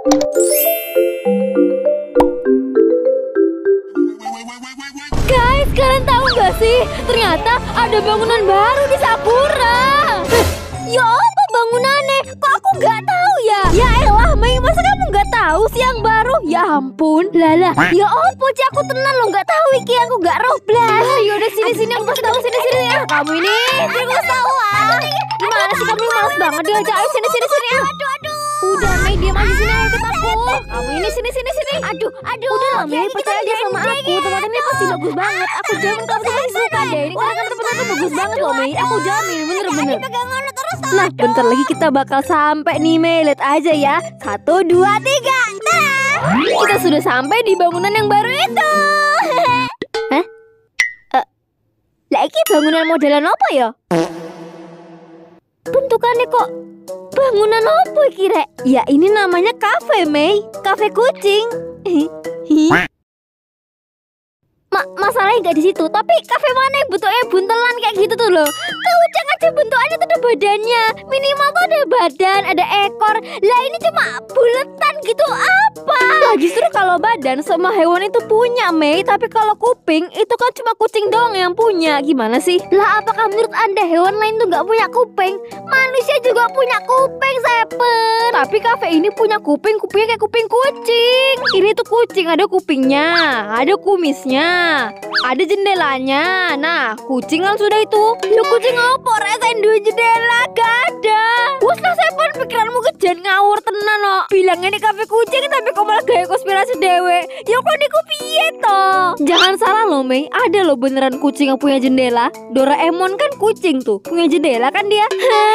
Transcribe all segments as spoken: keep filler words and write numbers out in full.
Guys, kalian tahu nggak sih? Ternyata ada bangunan baru di Sakura. Ya apa bangunannya? Kok aku nggak tahu ya? Ya elah, Mei, masa kamu nggak tahu sih yang baru? Ya ampun, lala. Ya apa sih, aku tenan lo nggak tahu iki, aku nggak roh blas. Yaudah sini sini aku kasih tahu, sini sini ya. Kamu ini, aku kasih tahu ah. Gimana sih kamu, males banget diajak. Ayo sini sini sini. Aduh aduh. Udah Mei, diam aja sini, ayo ikut aku. Kamu ini sini sini sini. Aduh aduh. Udah lah Mei, percaya aja sama aku. Tempat ini pasti bagus banget. Aku jamin kamu pasti suka deh. Ini karena kan tempatnya tuh bagus banget loh Mei. Aku jamin, bener-bener. Nah, bentar lagi kita bakal sampai nih Mei. Lihat aja ya. Satu, dua, tiga. Tada! Kita sudah sampai di bangunan yang baru itu. Hah? Uh, lagi bangunan modelan apa ya? Bentukannya kok bangunan apa kira? Ya ini namanya kafe Mei. Kafe kucing. Ma masalahnya nggak di situ, tapi kafe mana yang bentuknya buntelan kayak gitu tuh loh. Kucing aja bentukannya tuh ada badannya, minimal tuh ada badan, ada ekor. Lah ini cuma buletan gitu apa? Lah justru kalau badan semua hewan itu punya Mei, tapi kalau kuping itu kan cuma kucing doang yang punya. Gimana sih? Lah apakah menurut Anda hewan lain tuh nggak punya kuping? Manusia juga punya kuping, Sepen. Tapi kafe ini punya kuping, kupingnya kayak kuping kucing. Ini tuh kucing, ada kupingnya, ada kumisnya, ada jendelanya. Nah, kucing kan sudah itu. Lu kucing apa? Rasain dua jendela gak ada. Wes lah Sepen, pikiranmu kejan ngawur tenan no. Bilangnya ini kafe kucing tapi kok malah gaya konspirasi dewe. Ya kok diku piye toh? Jangan salah loh Mei, ada loh beneran kucing yang punya jendela. Doraemon kan kucing tuh, punya jendela kan dia.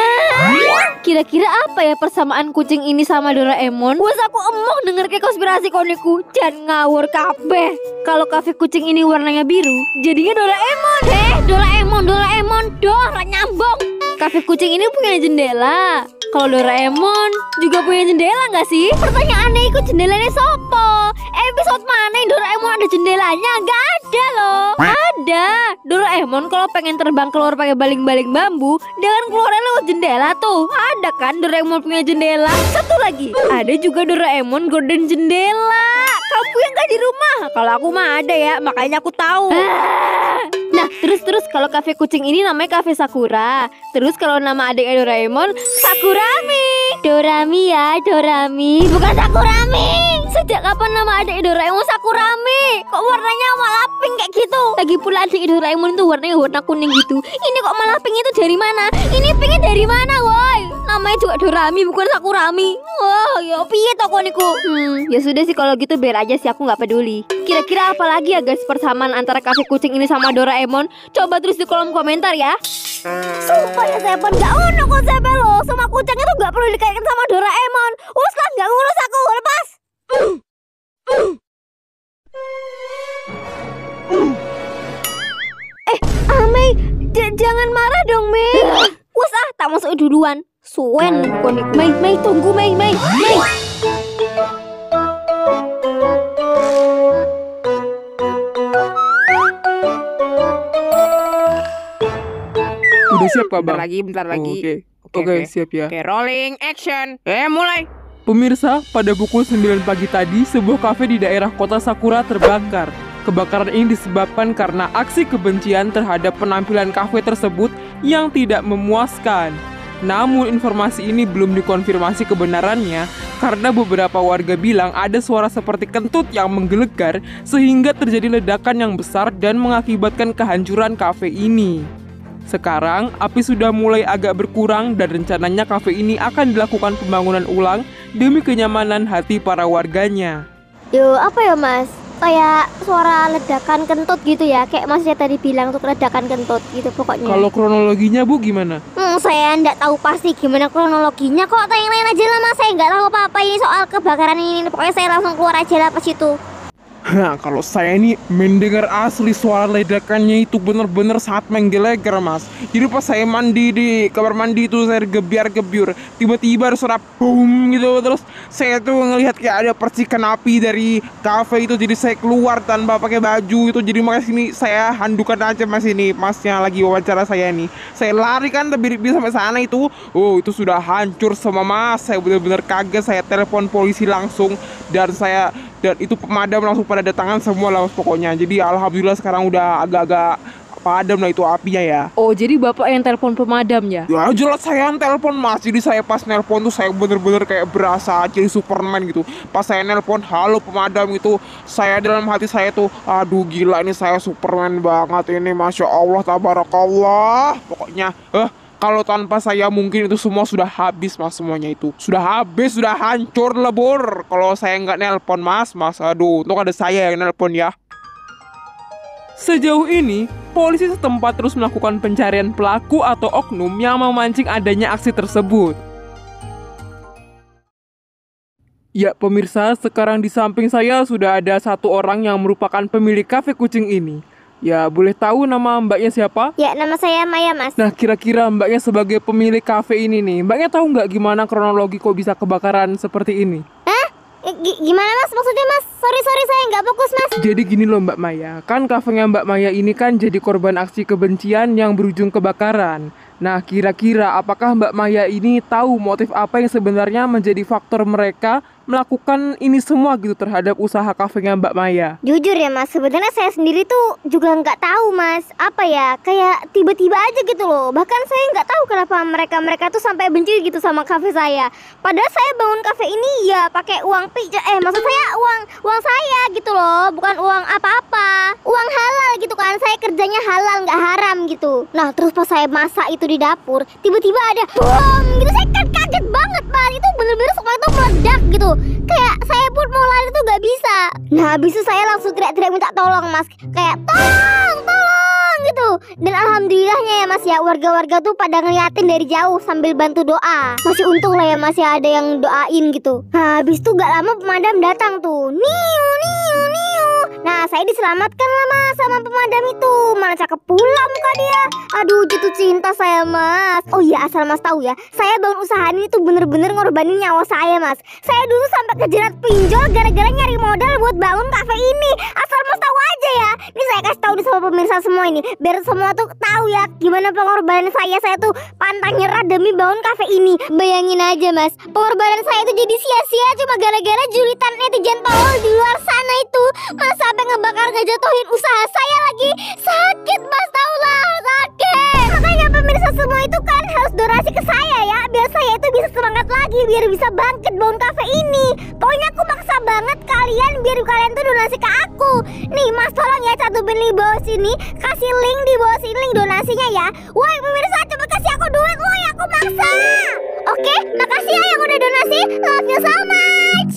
Kira-kira apa ya persamaan kucing ini sama Doraemon? Wes aku emoh denger kayak konspirasi koniku. Jangan ngawur kabeh. Kalau kafe kucing ini warnanya biru, jadinya Doraemon. Heh, Doraemon, Doraemon, Dora nyambung. Kafe kucing ini punya jendela. Kalau Doraemon juga punya jendela nggak sih? Pertanyaannya ikut jendelanya sopo? Episode mana yang Doraemon ada jendelanya? Nggak ada loh. Ada. Doraemon kalau pengen terbang keluar pakai baling-baling bambu, dia kan keluarnya lewat jendela tuh. Ada kan Doraemon punya jendela? Satu lagi, ada juga Doraemon gorden jendela. Kamu yang gak di rumah? Kalau aku mah ada ya, makanya aku tahu. Nah, terus-terus kalau kafe kucing ini namanya kafe Sakura. Terus kalau nama adiknya Doraemon, Sakurami. Dorami ya, Dorami, bukan Sakurami. Sejak kapan nama adik Doraemon Sakurami? Kok warnanya malah pink kayak gitu? Lagi pula adik Doraemon itu warnanya warna kuning gitu. Ini kok malah pink itu dari mana? Ini pinknya dari mana, woi? Namanya juga Dorami bukan Sakurami. Wah, ya piye toko niku? Hmm, ya sudah sih kalau gitu biar aja sih, aku nggak peduli. Kira-kira apa lagi ya guys persamaan antara kafe kucing ini sama Doraemon? Coba tulis di kolom komentar ya. Sumpah ya Sepen, gak ono konsepnya loh. Sama kucing itu gak perlu dikaitkan sama Doraemon. Us lah, gak ngurus aku, lepas. Eh, Amei, jangan marah dong Mei. Us ah, tak masuk duluan. Suen, konik. Mei, Mei, tunggu Mei, Mei, Mei. Udah siap Kak Bentar Bang? lagi, bentar lagi. Oh, Oke, Oke, oke, oke. siap ya. Oke, rolling action. Eh, mulai. Pemirsa, pada pukul sembilan pagi tadi, sebuah kafe di daerah kota Sakura terbakar. Kebakaran ini disebabkan karena aksi kebencian terhadap penampilan kafe tersebut yang tidak memuaskan. Namun informasi ini belum dikonfirmasi kebenarannya karena beberapa warga bilang ada suara seperti kentut yang menggelegar sehingga terjadi ledakan yang besar dan mengakibatkan kehancuran kafe ini. Sekarang, api sudah mulai agak berkurang dan rencananya kafe ini akan dilakukan pembangunan ulang demi kenyamanan hati para warganya. Yo, apa ya Mas? Kayak suara ledakan kentut gitu ya. Kayak Mas tadi bilang tuh ledakan kentut gitu pokoknya. Kalau kronologinya Bu gimana? Hmm, saya nggak tahu pasti gimana kronologinya. Kok tanya lain aja lah Mas, saya nggak tahu apa-apa ini soal kebakaran ini. Pokoknya saya langsung keluar aja lah pas itu. Nah, kalau saya ini mendengar asli suara ledakannya itu bener-bener saat menggelegar, Mas. Jadi pas saya mandi di kamar mandi itu saya gebiar-gebiur, tiba-tiba ada suara boom gitu. Terus saya tuh ngelihat kayak ada percikan api dari kafe itu. Jadi saya keluar tanpa pakai baju itu. Jadi makanya sini saya handukan aja Mas ini, Masnya lagi wawancara saya nih. Saya lari kan tapi bisa sampai sana itu. Oh, itu sudah hancur sama Mas. Saya bener-bener kaget. Saya telepon polisi langsung dan saya dan itu pemadam langsung pada datangan semua lah pokoknya. Jadi alhamdulillah sekarang udah agak-agak padam lah itu apinya ya. Oh, jadi bapak yang telepon pemadam ya? Ya jelas saya yang telepon Mas. Jadi saya pas nelpon tuh saya bener-bener kayak berasa jadi Superman gitu. Pas saya nelpon halo pemadam itu, saya dalam hati saya tuh aduh gila ini saya Superman banget ini, Masya Allah tabarakallah. Pokoknya eh kalau tanpa saya mungkin itu semua sudah habis Mas, semuanya itu sudah habis, sudah hancur lebur. Kalau saya nggak nelpon Mas, Mas aduh untung ada saya yang nelpon ya. Sejauh ini, polisi setempat terus melakukan pencarian pelaku atau oknum yang memancing adanya aksi tersebut. Ya pemirsa, sekarang di samping saya sudah ada satu orang yang merupakan pemilik kafe kucing ini. Ya, boleh tahu nama mbaknya siapa? Ya, nama saya Maya, Mas. Nah, kira-kira mbaknya sebagai pemilik kafe ini nih, mbaknya tahu nggak gimana kronologi kok bisa kebakaran seperti ini? Hah? G- gimana Mas? Maksudnya Mas? Sorry, sorry saya nggak fokus Mas. Jadi gini loh Mbak Maya, kan kafenya Mbak Maya ini kan jadi korban aksi kebencian yang berujung kebakaran. Nah, kira-kira apakah Mbak Maya ini tahu motif apa yang sebenarnya menjadi faktor mereka melakukan ini semua gitu terhadap usaha kafenya Mbak Maya? Jujur ya Mas, sebenarnya saya sendiri tuh juga nggak tahu Mas. Apa ya, kayak tiba-tiba aja gitu loh. Bahkan saya nggak tahu kenapa mereka-mereka tuh sampai benci gitu sama kafe saya. Padahal saya bangun kafe ini ya pakai uang pijak, eh maksud saya uang uang saya gitu loh, bukan uang apa-apa. Uang halal gitu kan, saya kerjanya halal nggak haram gitu. Nah terus pas saya masak itu di dapur, tiba-tiba ada bom gitu. Saya kan kaget banget Mas, itu bener-bener semua itu meledak gitu. Kayak saya pun mau lari tuh gak bisa. Nah habis itu saya langsung teriak-teriak minta tolong Mas. Kayak tolong, tolong gitu. Dan alhamdulillahnya ya Mas ya, warga-warga tuh pada ngeliatin dari jauh sambil bantu doa. Masih untung lah ya masih ada yang doain gitu. Nah habis itu gak lama pemadam datang tuh. Niu, niu, niu. Nah saya diselamatkan lah Mas sama pemadam itu. Mana cakep pula muka dia. Aduh jatuh cinta saya Mas. Oh iya asal Mas tahu ya, saya bangun usaha ini tuh bener-bener ngorbanin nyawa saya Mas. Saya dulu sampai kejerat pinjol gara-gara nyari modal buat bangun kafe ini. Asal Mas tahu aja ya. Ini saya kasih tahu di sama pemirsa semua ini, biar semua tuh tahu ya gimana pengorbanan saya. Saya tuh pantang nyerah demi bangun kafe ini. Bayangin aja Mas, pengorbanan saya itu jadi sia-sia cuma gara-gara julitan netizen tolol di luar sana itu. Mas sampai ngebakar ngejatuhin usaha saya lagi. Sakit Mas, tau lah sakit. Makanya pemirsa semua itu kan harus donasi ke saya ya, biar saya itu bisa semangat lagi, biar bisa bangkit bangun kafe ini. Pokoknya aku maksa banget kalian biar kalian tuh donasi ke aku. Nih Mas tolong ya cantumin di bawah sini, kasih link di bawah sini link donasinya ya. Woi pemirsa coba kasih aku duit, woi aku maksa. Oke, makasih ya yang udah donasi. Love you so much.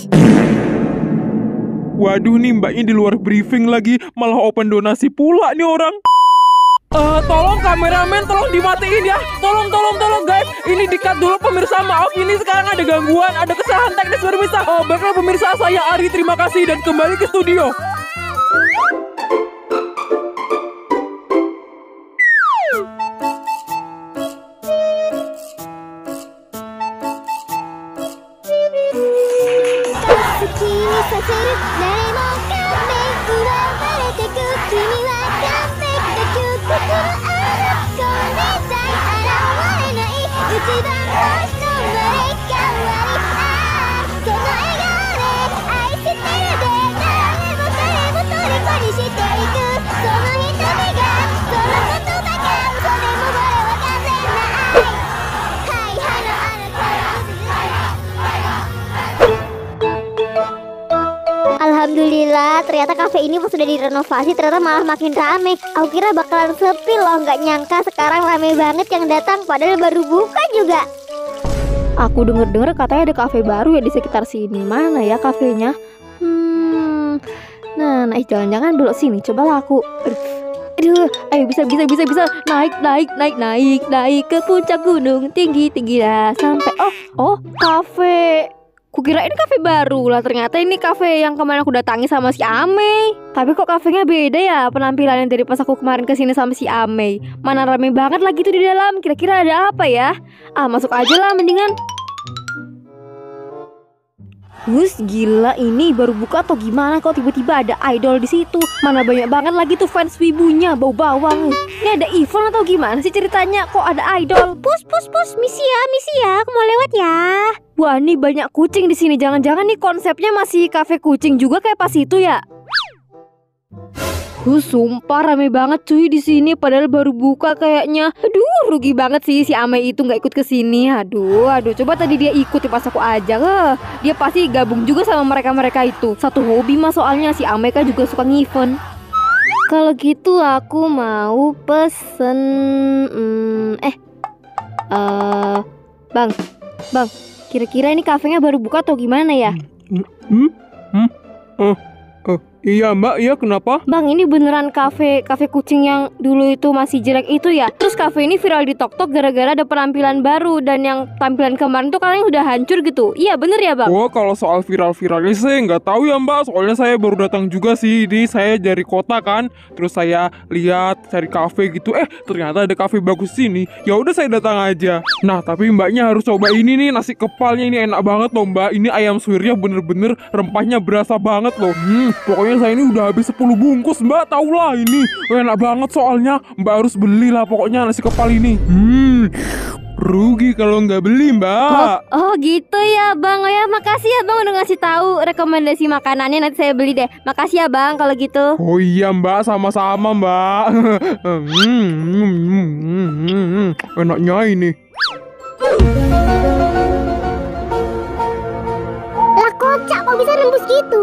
Waduh nih mbaknya di luar briefing lagi, malah open donasi pula nih orang. Eh, tolong kameramen, tolong dimatiin ya. Tolong, tolong, tolong guys. Ini di-cut dulu pemirsa. Maaf, ini sekarang ada gangguan, ada kesalahan teknis pemirsa. Oh, baiklah pemirsa, saya Ari, terima kasih dan kembali ke studio. Alhamdulillah, ternyata kafe ini pas sudah direnovasi ternyata malah makin rame. Aku kira bakalan sepi loh, nggak nyangka sekarang rame banget yang datang padahal baru buka juga. Aku denger-denger katanya ada kafe baru ya di sekitar sini. Mana ya kafenya? Hmm. Nah, naik jangan-jangan belok sini. Coba aku. Aduh, ayo bisa bisa bisa bisa naik naik naik naik naik ke puncak gunung tinggi tinggi dah sampai oh oh kafe Kukira ini kafe baru lah, ternyata ini kafe yang kemarin aku datangi sama si Amei. Tapi kok kafenya beda ya penampilannya dari pas aku kemarin kesini sama si Amei. Mana rame banget lagi tuh di dalam. Kira-kira ada apa ya? Ah, masuk aja lah mendingan. Hus, gila, ini baru buka atau gimana kok tiba-tiba ada idol di situ? Mana banyak banget lagi tuh fans wibunya, bau bawang. Ini ada event atau gimana sih ceritanya? Kok ada idol? Pus pus pus, misi ya, misi ya, aku mau lewat ya. Wah, ini banyak kucing di sini. Jangan-jangan nih konsepnya masih kafe kucing juga kayak pas itu ya? Huh, sumpah rame banget cuy di sini. Padahal baru buka kayaknya. Aduh, rugi banget sih si Amei itu nggak ikut ke sini. Aduh, aduh. Coba tadi dia ikut pas aku ajak. Eh, dia pasti gabung juga sama mereka-mereka itu. Satu hobi mah soalnya si Amei kan juga suka ngevent. Kalau gitu aku mau pesen. Hmm, eh, uh, bang, bang. Kira-kira ini kafenya baru buka atau gimana ya? Hmm? Hmm? Oh. Oh, iya mbak, iya kenapa? Bang, ini beneran kafe kafe kucing yang dulu itu masih jelek itu ya? Terus kafe ini viral di TokTok gara-gara ada penampilan baru. Dan yang tampilan kemarin tuh kalian udah hancur gitu. Iya bener ya bang? Oh, kalau soal viral-viralnya saya nggak tahu ya mbak. Soalnya saya baru datang juga sih. Ini saya dari kota kan. Terus saya lihat cari kafe gitu. Eh, ternyata ada kafe bagus sini. Ya udah saya datang aja. Nah, tapi mbaknya harus coba ini nih, nasi kepalnya ini enak banget loh mbak. Ini ayam suwirnya bener-bener rempahnya berasa banget loh. Hmm, pokoknya saya ini udah habis sepuluh bungkus mbak, tau lah ini enak banget soalnya. Mbak harus belilah pokoknya nasi kepal ini. Hmm, rugi kalau nggak beli mbak. Oh, oh gitu ya bang. Oh ya, makasih ya bang udah ngasih tahu rekomendasi makanannya. Nanti saya beli deh. Makasih ya bang kalau gitu. Oh iya mbak, sama-sama mbak. Hmm, hmm, hmm, hmm, hmm. Enaknya ini. Lah kocak, kok bisa nembus gitu?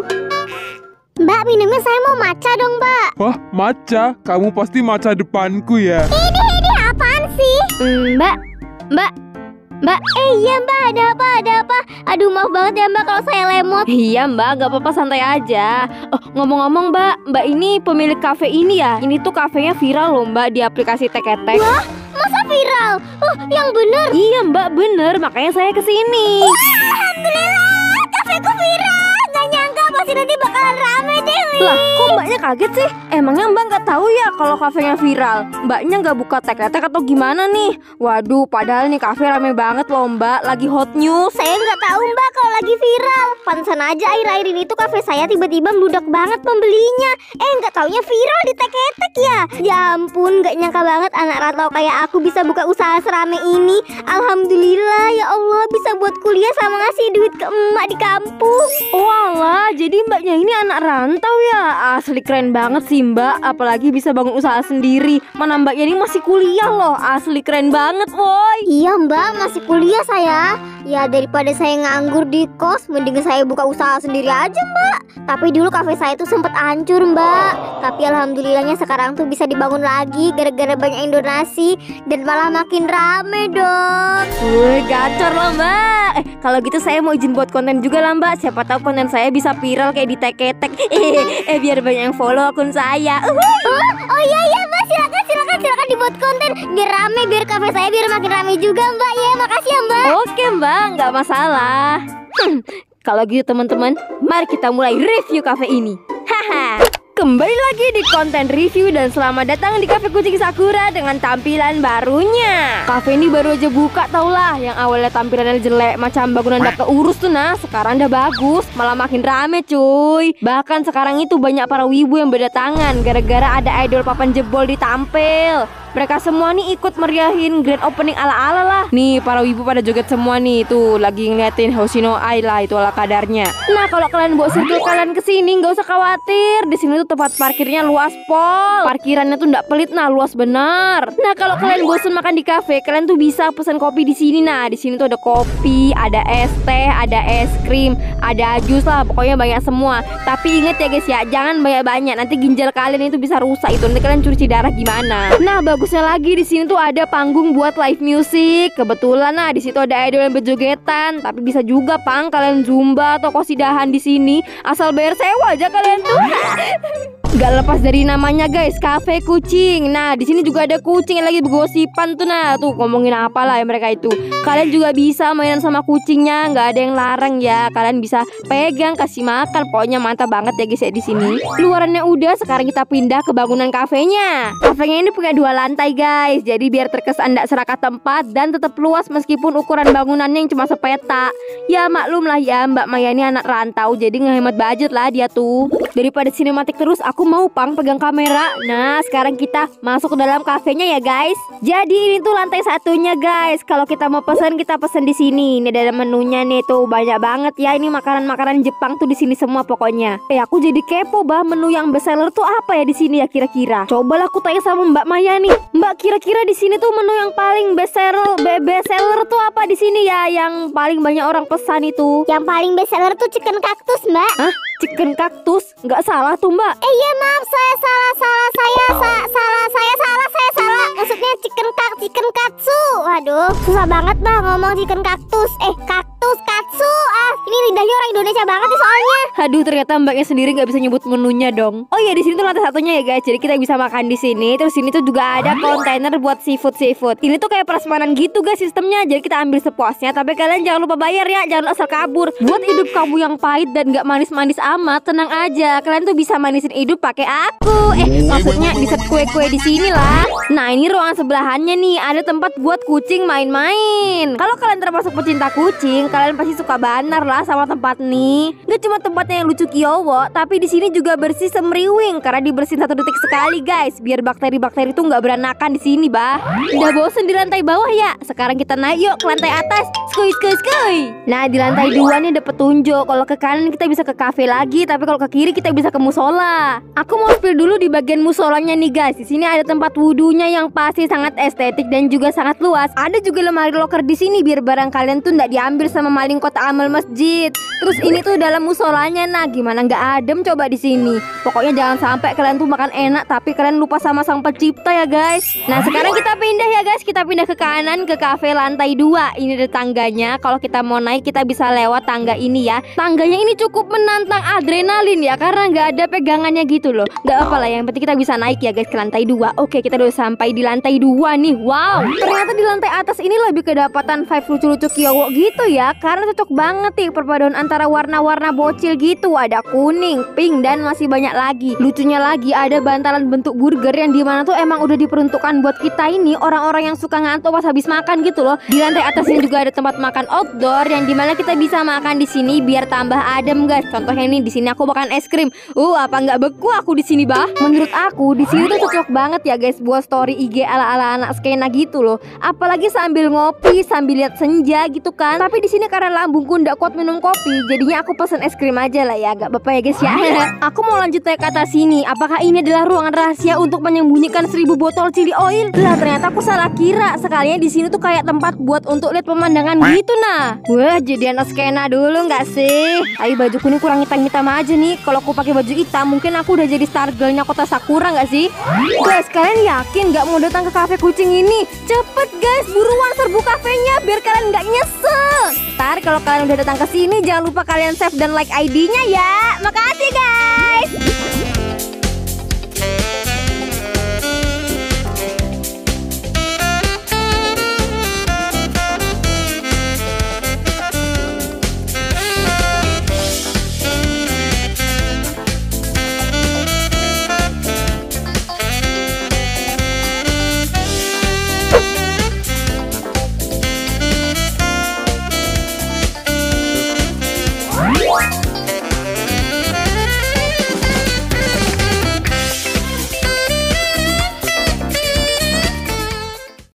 Mbak, minumnya saya mau matcha dong mbak. Wah, matcha? Kamu pasti matcha depanku ya? Ini, ini apaan sih? Hmm, mbak, mbak, mbak. Eh iya mbak, ada apa, ada apa? Aduh maaf banget ya mbak kalau saya lemot. Iya mbak, gak apa-apa, santai aja. Oh, ngomong-ngomong mbak, mbak ini pemilik kafe ini ya? Ini tuh kafenya viral loh mbak di aplikasi Teketek. Wah, masa viral? Oh, yang bener? Iya mbak, bener. Makanya saya kesini. Wah, alhamdulillah, kafeku viral. Gak nyangka pasti nanti bakalan rame deh. Lah, kok mbaknya kaget sih? Emangnya mbak nggak tahu ya kalau kafenya viral? Mbaknya nggak buka Teketek atau gimana nih? Waduh, padahal nih kafe rame banget loh mbak. Lagi hot news. Saya nggak tahu mbak kalau lagi viral. Pantesan aja akhir-akhir ini tuh kafe saya tiba-tiba meludak banget pembelinya. Eh nggak taunya viral di Teketek ya. Ya ampun, nggak nyangka banget anak rantau kayak aku bisa buka usaha serame ini. Alhamdulillah ya Allah, bisa buat kuliah sama ngasih duit ke emak di kampung. Oh alah, jadi mbaknya ini anak rantau ya? Asli keren banget sih mbak. Apalagi bisa bangun usaha sendiri. Mana mbaknya ini masih kuliah loh. Asli keren banget woy. Iya mbak, masih kuliah saya. Ya daripada saya nganggur di kos, mending saya buka usaha sendiri aja mbak. Tapi dulu kafe saya tuh sempet hancur mbak. Tapi alhamdulillahnya sekarang tuh bisa dibangun lagi gara-gara banyak yang donasi. Dan malah makin rame dong. Wih, gacor loh mbak. Eh, kalau gitu saya mau izin buat konten juga lah mbak. Siapa tahu konten saya bisa viral kayak di Teketek. Eh, eh biar banyak yang follow akun saya. Oh, oh iya iya mbak, silakan silakan silakan dibuat konten biar rame, biar kafe saya biar makin rame juga mbak. Ya makasih ya mbak. Oke mbak, nggak masalah. Hmm, kalau gitu teman-teman, mari kita mulai review kafe ini. Haha. Kembali lagi di konten review dan selamat datang di Kafe Kucing Sakura dengan tampilan barunya. Kafe ini baru aja buka tau lah. Yang awalnya tampilannya jelek macam bangunan udah keurus tuh, nah sekarang udah bagus, malah makin rame cuy. Bahkan sekarang itu banyak para wibu yang berdatangan gara-gara ada idol papan jebol ditampil. Mereka semua nih ikut meriahin grand opening ala-ala lah. Nih para wibu pada joget semua nih. Tuh lagi ngeliatin Hoshino Ai lah, itu ala kadarnya. Nah kalau kalian bawa circle kalian kesini nggak usah khawatir. Di sini tuh tempat parkirnya luas pol. Parkirannya tuh nggak pelit, nah luas benar. Nah kalau kalian bosan makan di kafe, kalian tuh bisa pesan kopi di sini. Nah di sini tuh ada kopi, ada es teh, ada es krim, ada jus lah. Pokoknya banyak semua. Tapi ingat ya guys ya, jangan banyak-banyak. Nanti ginjal kalian itu bisa rusak itu. Nanti kalian cuci darah gimana? Nah bagusnya lagi di sini tuh ada panggung buat live music. Kebetulan nah di situ ada idol yang berjogetan. Tapi bisa juga pang kalian zumba atau kosidahan di sini. Asal bayar sewa aja kalian tuh. Gak lepas dari namanya guys, kafe kucing. Nah di sini juga ada kucing yang lagi bergosipan tuh. Nah tuh ngomongin apa lah ya mereka itu. Kalian juga bisa mainan sama kucingnya, nggak ada yang larang ya. Kalian bisa pegang, kasih makan. Pokoknya mantap banget ya guys ya di sini. Luarannya udah, sekarang kita pindah ke bangunan kafenya. Kafenya ini punya dua lantai guys, jadi biar terkesan tidak serakah tempat dan tetap luas meskipun ukuran bangunannya yang cuma sepeta. Ya maklum lah ya, Mbak Maya ini anak rantau, jadi ngehemat budget lah dia tuh. Daripada sinematik terus, aku mau pang pegang kamera. Nah sekarang kita masuk ke dalam kafenya ya guys. Jadi ini tuh lantai satunya guys. Kalau kita mau pesan, kita pesan di sini. Ini ada menunya nih tuh, banyak banget ya. Ini makanan-makanan Jepang tuh di sini semua pokoknya. Eh aku jadi kepo bah, menu yang best seller tuh apa ya di sini ya kira-kira. Cobalah aku tanya sama Mbak Maya nih. Mbak, kira-kira di sini tuh menu yang paling best seller, best seller tuh apa di sini ya? Yang paling banyak orang pesan itu. Yang paling best seller tuh chicken cactus, Mbak. Hah? Chicken cactus? Nggak salah tuh Mbak. Eh iya maaf, saya salah, salah, saya sa salah, saya salah, saya salah. Maksudnya chicken kak, chicken katsu. Waduh, susah banget bah ngomong chicken cactus. Eh kaktus, katsu. Ah, ini lidahnya orang Indonesia banget nih soalnya. Aduh, ternyata Mbaknya sendiri nggak bisa nyebut menunya dong. Oh iya, di sini tuh lantai satunya ya guys. Jadi kita bisa makan di sini. Terus sini tuh juga ada kontainer buat seafood seafood. Ini tuh kayak prasmanan gitu guys sistemnya. Jadi kita ambil sepuasnya. Tapi kalian jangan lupa bayar ya, jangan asal kabur. Buat hidup kamu yang pahit dan nggak manis-manis amat, tenang aja. Kalian tuh bisa manisin hidup pakai aku. Eh, maksudnya di set kue-kue di sini lah. Nah ini ruangan sebelahannya nih, ada tempat buat kucing main-main. Kalau kalian termasuk pecinta kucing, kalian pasti suka banar lah sama tempat nih. Gak cuma tempatnya yang lucu kiowo, tapi di sini juga bersih semriwing karena dibersihin satu detik sekali guys, biar bakteri-bakteri tuh nggak beranakan di sini bah. Udah bosen di lantai bawah ya? Sekarang kita naik yuk ke lantai atas. Skuy skuy skuy. Nah di lantai dua nih ada petunjuk. Kalau ke kanan kita bisa ke kafe lagi, tapi kalau ke kiri kita bisa ke musola. Aku mau spill dulu di bagian musolanya nih guys. Di sini ada tempat wudhunya yang pasti sangat estetik dan juga sangat luas. Ada juga lemari loker di sini biar barang kalian tuh nggak diambil sama maling kotak amal masjid. Terus ini tuh dalam musolanya, nah gimana nggak adem coba di sini. Pokoknya jangan sampai kalian tuh makan enak tapi kalian lupa sama sang pencipta ya guys. Nah sekarang kita pindah ya guys, kita pindah ke kanan ke kafe lantai dua. Ini ada tangganya. Kalau kita mau naik kita bisa lewat tangga ini ya. Tangganya ini cukup menantang adrenalin ya, karena nggak ada pegangannya gitu loh. Nggak apa lah, yang penting kita bisa naik ya guys ke lantai dua. Oke, kita udah sampai di lantai dua nih. Wow, ternyata di lantai atas ini lebih kedapatan vibe lucu-lucu kiowo gitu ya, karena cocok banget nih perpaduan antara warna-warna bocil gitu. Ada kuning, pink, dan masih banyak lagi. Lucunya lagi ada bantalan bentuk burger yang dimana tuh emang udah diperuntukkan buat kita ini orang-orang yang suka ngantuk pas habis makan gitu loh. Di lantai atas ini juga ada tempat makan outdoor yang dimana kita bisa makan di sini biar tambah adem guys. Contohnya nih di sini aku makan es krim. Uh apa nggak beku aku di sini bah? Menurut aku di sini tuh cocok banget ya guys buat story I G ala-ala anak skena gitu loh. Apalagi sambil ngopi sambil lihat senja gitu kan. Tapi di sini karena lambungku ndak kuat minum kopi, jadinya aku pesen es krim aja lah ya, gak apa-apa ya guys ya. Aku mau lanjut naik ke atas sini. Apakah ini adalah ruangan rahasia untuk menyembunyikan seribu botol chili oil? Lah ternyata aku salah kira. Sekalinya di sini tuh kayak tempat buat untuk lihat pemandangan gitu nah. Wah jadi anak skena dulu nggak sih? Ayo bajuku ini kurang hitam-hitam aja nih. Kalau aku pakai baju hitam mungkin aku udah jadi star girlnya kota Sakura nggak sih? Guys kalian yakin nggak mau datang ke kafe kucing ini? Cepet guys, buruan serbu kafenya biar kalian nggak nyesel. Ntar kalau kalian udah datang ke sini jangan lupa kalian save dan like I D-nya ya. Makasih guys.